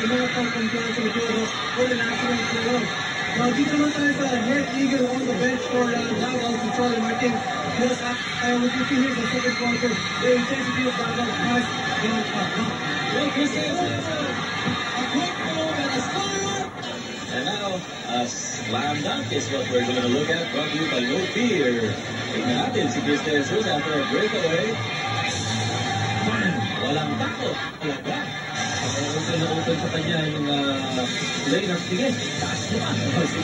mga pang-kumpiyansa siguro for the national playoff. Now, dito naman tayo sa head eagle on the bench for Davao si Charlie Martin. Yes, we can see here the second quarter, the intensity of Davao has gone up. Well, Christian, a quick move and a score! And now, a slam dunk is what we're going to look at. Brought to you by No Fear. Tingnan natin si Christian Jesus after a breakaway. Walang takot. Talaga. Open na open sa kanya yung lane of sige. Taas naman.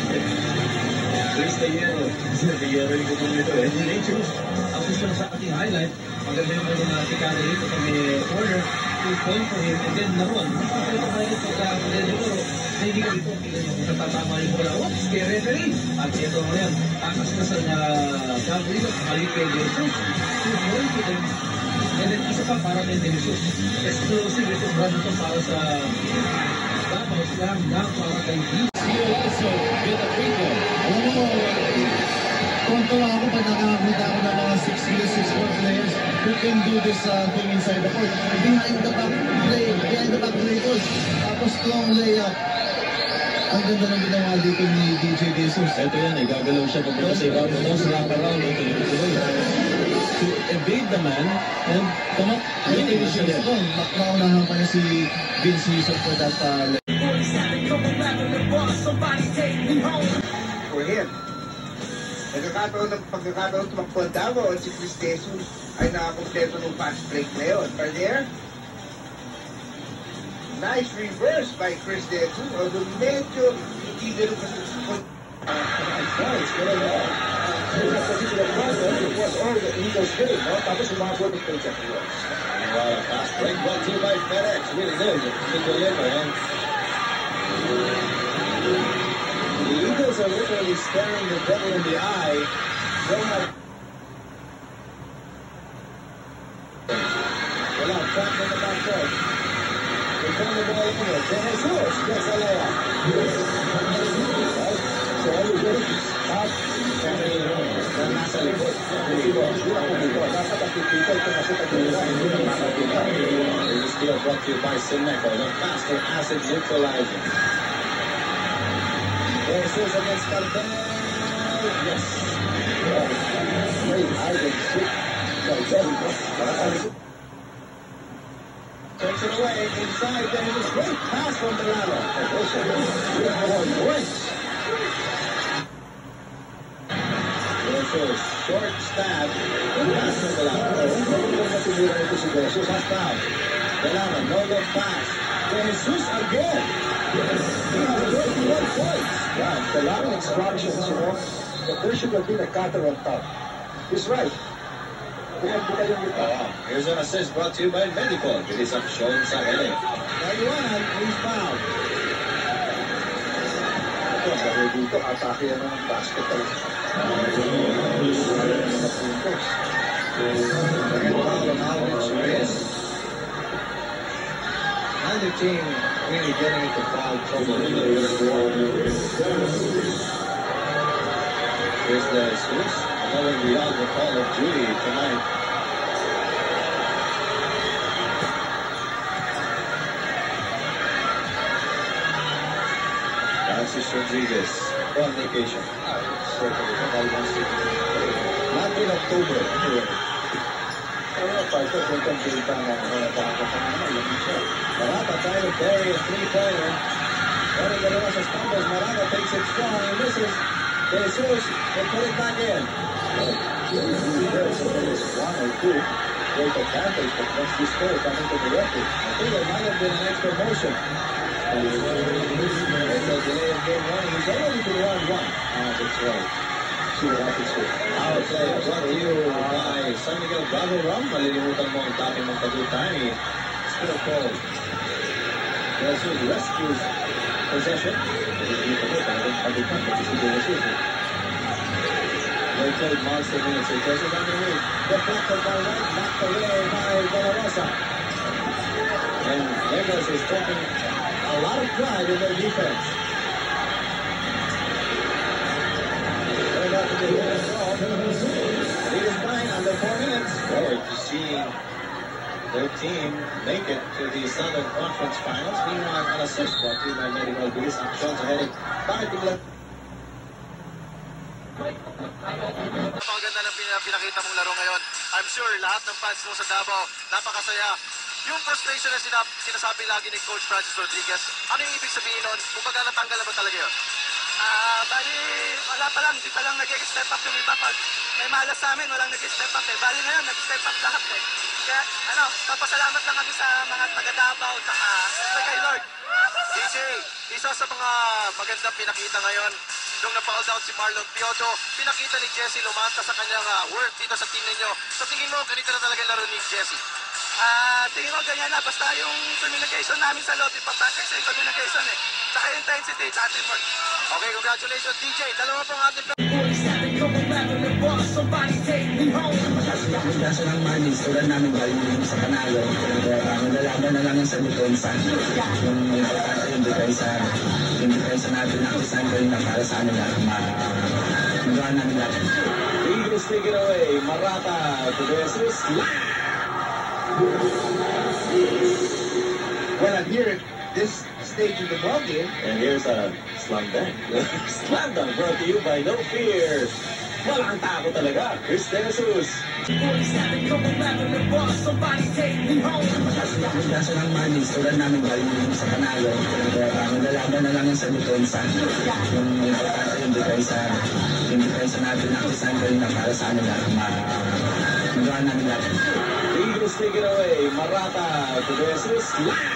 Chris Tejero. Tejero yung bukong nito eh. Jesus, assist lang sa ating highlight. Maganda yung mga tikado dito sa may corner. To point for him and then naroon. Kapag ito kayo ito sa Tejero, na hindi ka dito. Tignan nyo kung natatama yung bola. Oops, kay referee. At ito ngayon, takas na sa Davao dito. Mali kay Jesus. To point to them. And then isa pa para kay Jesus. Explosive ito Brandon para sa Davao. Slam down para kay Jesus. Here also with a free throw. Alam mo, kontra ako pag nakakita ako ng mga 6'4" players who can do this thing inside the court. Behind the back players. Tapos strong layup. Ang ganda ng ginawa dito ni DJ Jesus. Ito yan, gagalaw siya papunta sa ibabaw mo, slap around, to evade the man and come up. Ay, siya doon. Nakaunahan pa niya si Vince Yusuf for that for him. Pagkakataon tumakbo ang Davao at si Chris Jesus ay nakakompleto ng fast break na yun. But there, nice reverse by Chris Jesus. Although medyo hindi gano'n kasusunod. It was all the Eagles did, no? Tapos umabot ng Paycheck Wars. Fast break brought to you by FedEx. Really good. The Eagles are literally staring the devil in the eye. Wala, trap in the back court. They turn the ball over. De Jesus gets a layup. So all you do is stop. Nasa likod. This deal brought to you by Sineco, the faster acid neutralizer. Jesus against Cartel. Yes. Great hide and seek. Takes it away inside. There is a great pass from Delano. Jesus, short stab. Pass from Delano. Jesus has fouled. Delano, no look pass. Jesus again. He has 31 points. Yeah, a lot of instructions, you know. But there should have been a cutter on top. He's right. Here's an assist brought to you by Medical. Bilis ang show sa LA. Naiwanan, he's fouled. Ito, sabi dito, atake yan ng basketball. Neither team really getting into foul trouble. Here's the Jesus. Another beyond the call of duty tonight. Francis Rodriguez on vacation. Not in October. Marata trying to bury a three-pointer. Running the rest of stumbles. Marata takes it strong. He misses. Jesus will put it back in. There's one or two great advantage, but once you score coming to the record, I think there might have been an extra motion. There's a delay of game one. He's already to 1-1. that's right. See what happens here. Our play brought to you by San Miguel Bravo Rum. Malilimutan mo ang dati mong tagutan. Still cold. Jesus rescues possession. They played monster minutes. Jesus underneath. Deflected by White. Knocked away by Delarosa. And Legos is taking a lot of pride in their defense. They're about to get lead is 9 under 4 minutes. Forward to seeing their team make it to the Southern Conference Finals. Meanwhile, assist for team medical police action sa heading. Bakit tingnan? Napakaganda ng pinakita mong laro ngayon. I'm sure lahat ng fans mo sa Davao, napakasaya. Yung frustration na sinasabi lagi ni Coach Francis Rodriguez, ano yung ibig sabihin nun? Kung baga natanggal na ba talaga yun? Bali, wala pa lang, di pa lang nag-step up yung iba. Pag may malas sa amin, walang nag-step up eh. Bali ngayon, nag-step up lahat eh. Kaya, papasalamat lang kami sa mga taga-Davao, saka kay Lord. DJ, isa sa mga magandang pinakita ngayon, nung na-foul down si Marlon Piodo, pinakita ni Jesse Lumanta sa kanyang work dito sa team ninyo. Sa tingin mo, ganito na talaga yung laro ni Jesse? Tingin ko ganyan na, basta yung communication namin sa lobby, papasok sa yung communication eh. Saka yung intensity, sa teamwork. Okay, congratulations DJ. Dalawa pong ating Kaso ng Marlins, tulad namin galing din sa Panalo. Nalalaban na lang yung sa depensa. Yung importante yung depensa natin na kisan ko yun na para sa amin lang. Magawa namin natin. Eagles take it away. Marata to the assist. Well, at here, this stage of the ballgame, And here's a slam dunk. Slam dunk brought to you by No Fear. Walang tako talaga. Chris De Jesus. kaso ng Marlins, tulad namin galing din sa Panalo. Nalalaban na lang yung sa depensa. Yung importante yung depensa natin na kisan ko yun na para sa amin lang. Magawa namin natin. Eagles take it away. Marata to the assist.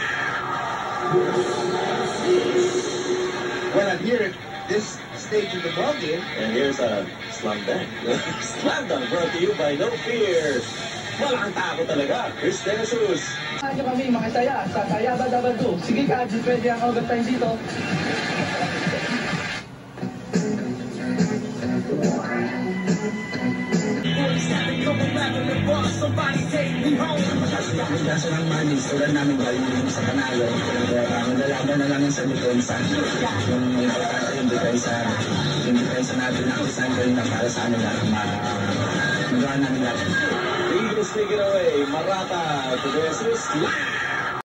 Well, at here, this stage of the ballgame, And here's a slam dunk. Slam dunk brought to you by No Fear. Walang tako talaga. Chris De Jesus. Saan nyo kami makisaya sa Tayaba Dabado. Sige ka, Adji, pwede ang overtime dito. kaso ng Marlins, tulad namin galing din sa Panalo. Nalalaban na lang yung sa depensa. Yung importante yung depensa natin na kisan ko yun na para sa amin lang. Magawa namin natin. Eagles take it away. Marata to the assist.